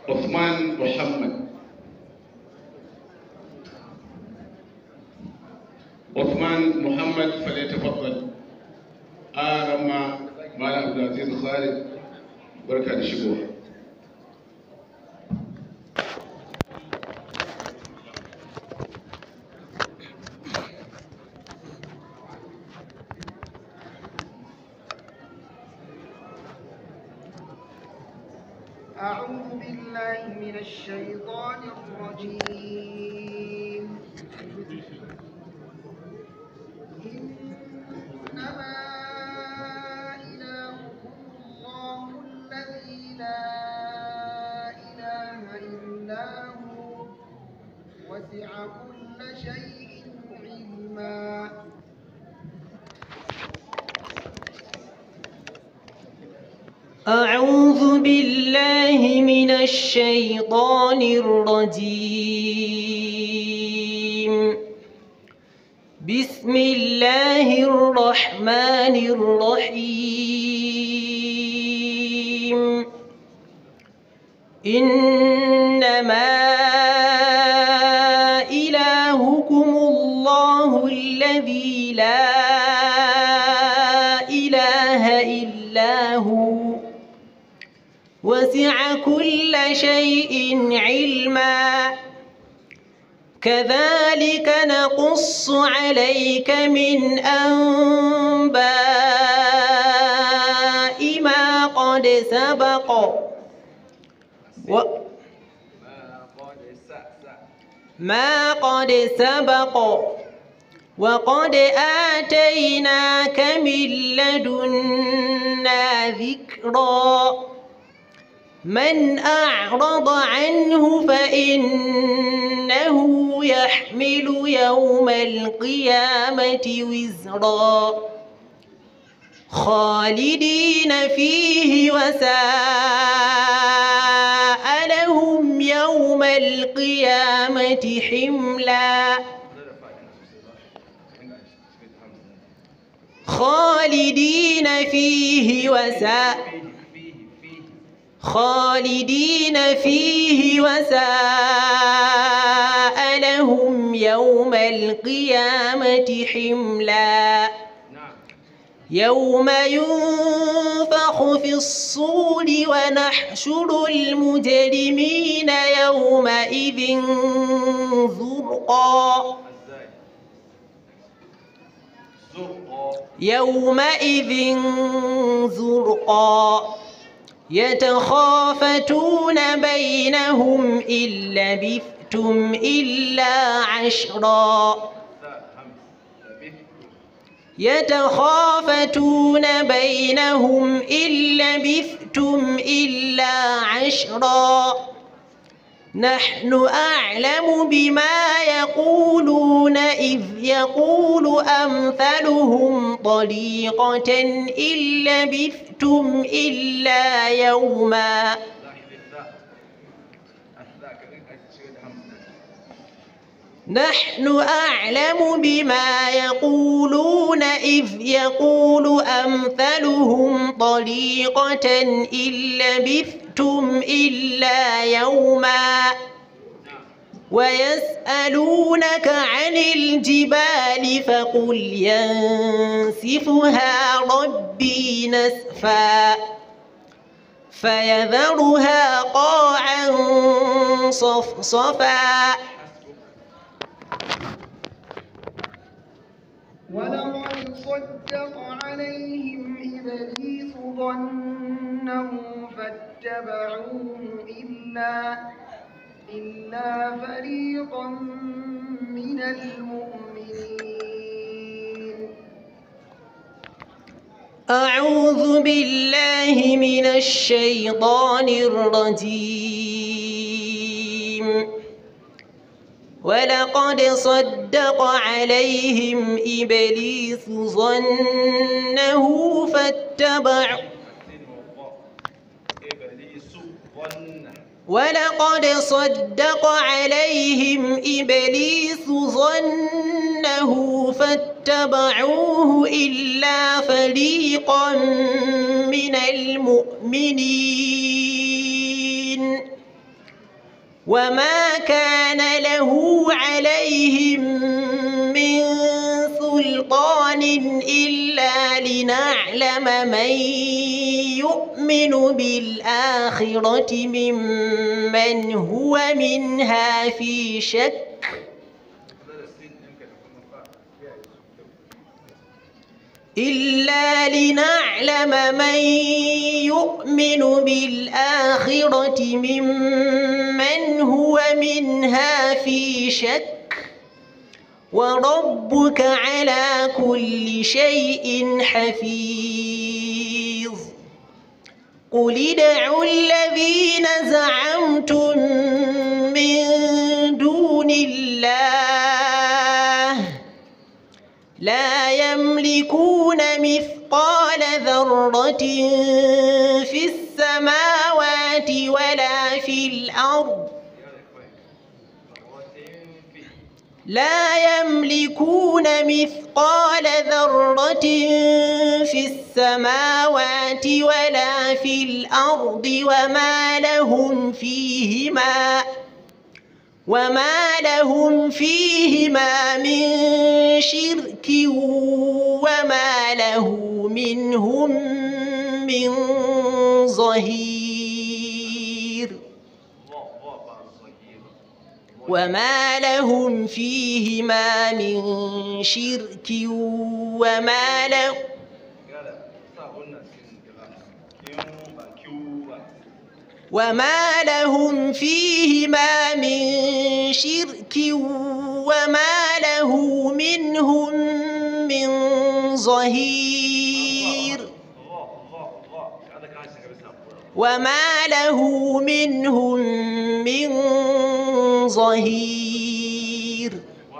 عثمان محمد. عثمان محمد فليتفضل. رمى مال عبد العزيز خالد، بركة الشبوه. أعوذ بالله من الشيطان الرجيم. إنما إلهكم الله الذي لا إله إلا هو وسع كل شيء علما. أعوذ بالله من الشيطان الرجيم. بسم الله الرحمن الرحيم. إنما إلهكم الله الذي لا إله إلا هو وسع كل شيء علما. كذلك نقص عليك من أنباء ما قد سبق وقد آتيناك من لدنا ذكرا. من أعرض عنه فإنه يحمل يوم القيامة وزرا خالدين فيه وساء لهم يوم القيامة حملا. خالدين فيه وساء لهم يوم القيامة حملا. يوم ينفخ في الصور ونحشر المجرمين يومئذ زرقا يتخافتون بينهم إن لبثتم إلا عشرا. يتخافتون بينهم إن لبثتم إلا عشرا. نحن أعلم بما يقولون إذ يقول أمثلهم طريقة إن لبثتم إلا يوما. نحن أعلم بما يقولون إذ يقول أمثلهم طريقة إن لبثتم إلا يوما. ويسألونك عن الجبال فقل ينسفها ربي نسفا فيذرها قاعا صفصفا. ولقد صدق عليهم إبليس ظنه فاتبعوه إلا فريقا من المؤمنين. أعوذ بالله من الشيطان الرجيم. ولقد صدق عليهم إبليس ظنه ولقد صدق عليهم إبليس ظنه فاتبعوه إلا فريقا من المؤمنين. وما كان له عليهم من سلطان إلا لنعلم من يؤمن بالآخرة ممن هو منها في شك إلا لنعلم من يؤمن بالآخرة ممن هو منها في شك وربك على كل شيء حفيظ قل ادعوا الذين زعمتم من دون الله لا يملكون مثقال ذرة في السماوات ولا في الأرض لا يملكون مثقال ذرة في السماوات ولا في الأرض وما لهم فيهما من شرك وما له منهم من ظهير وما لهم فيهما من شرك وما له وما لهم فيهما من شرك وما له منهم من ظهير وما له منهم من ظهير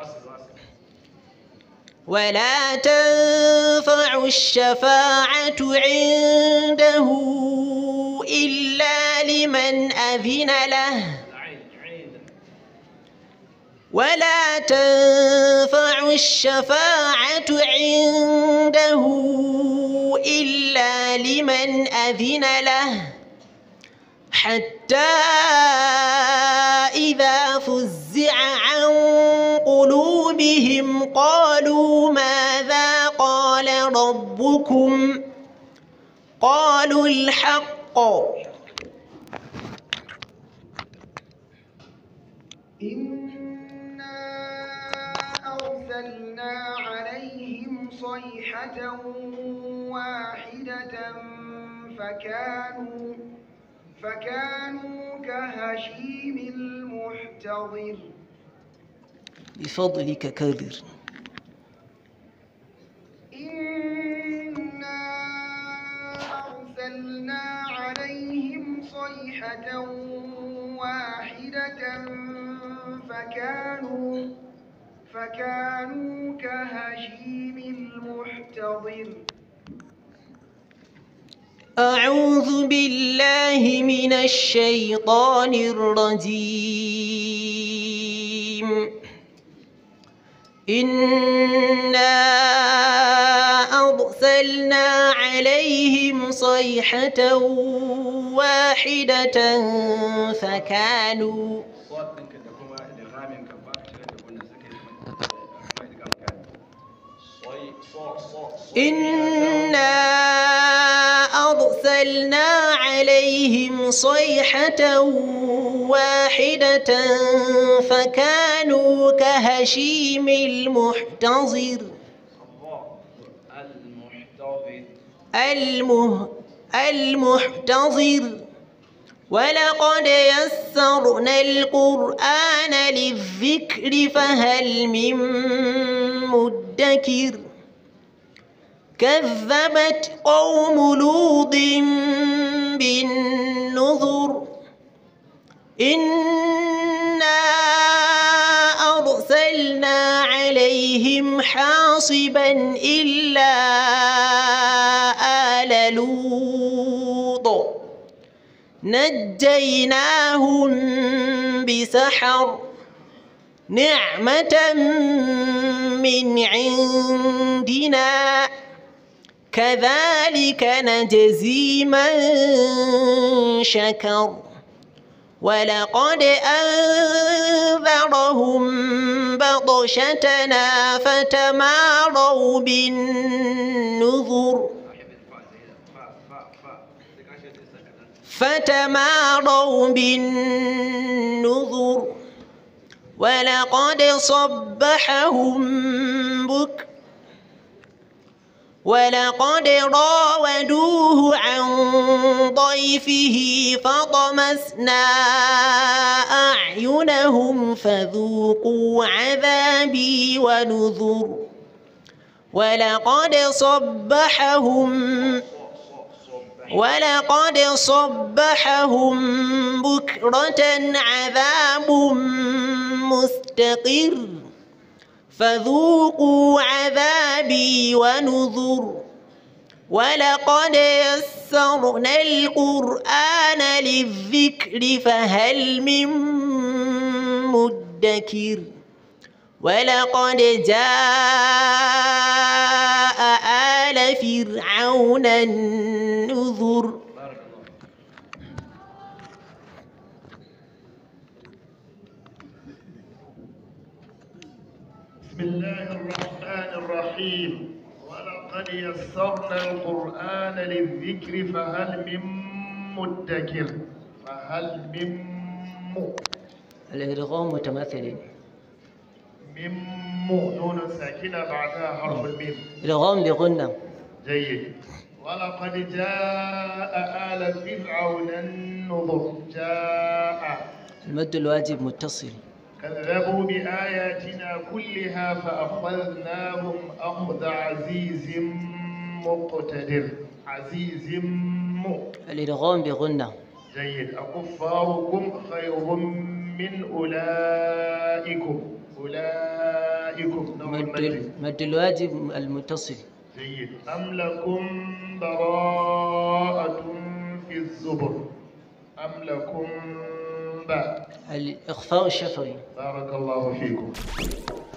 ولا تنفع الشفاعة عنده إلا لمن أذن له ولا تنفع الشفاعة عنده إلا لمن أذن له حتى إذا فزع عن قلوبهم قالوا ماذا قال ربكم قالوا الحق إنا أرسلنا عليهم صيحة واحدة فكانوا كهشيم المحتضر بفضلك كبر إنا أرسلنا عليهم صيحة واحدة فكانوا كهشيم المحتضر أعوذ بالله من الشيطان الرجيم إنا أرسلنا عليهم صيحة واحدة فكانوا إنا أرسلنا عليهم صيحة واحدة فكانوا كهشيم المحتضر المحتضر ولقد يسرنا القرآن للذكر فهل من مدكر كذبت قوم لوط بالنذر إنا أرسلنا عليهم حاصبا إلا آل لوط نجيناهم بسحر نعمة من عندنا كذلك نجزي من شكر ولقد أنذرهم بطشتنا فتماروا بالنذر ولقد راودوه عن ضيفه فطمسنا أعينهم فذوقوا عذابي ونذر ولقد صبحهم بكرة عذاب مستقر فذوقوا عذابي ونذر ولقد يسرنا القرآن للذكر فهل من مدكر ولقد جاء آل فرعون النذر. بسم الله الرحمن الرحيم. ولقد يسرنا القرآن للذكر فهل من مدكر. الإدغام متماثل. نون ساكنة بعدها حرف الميم. إدغام بغنة. جيد. ولقد جاء آل فرعون النذر. جاء المد الواجب متصل. كذبوا بآياتنا كلها فأخذناهم أخذ عزيز مقتدر. الإدغام بغنة. جيد. أكفاركم خير من أولئكم. مد الواجب المتصل. جيد. أم لكم براءة في الزبر. الإخفاء الشفوي. بارك الله فيكم.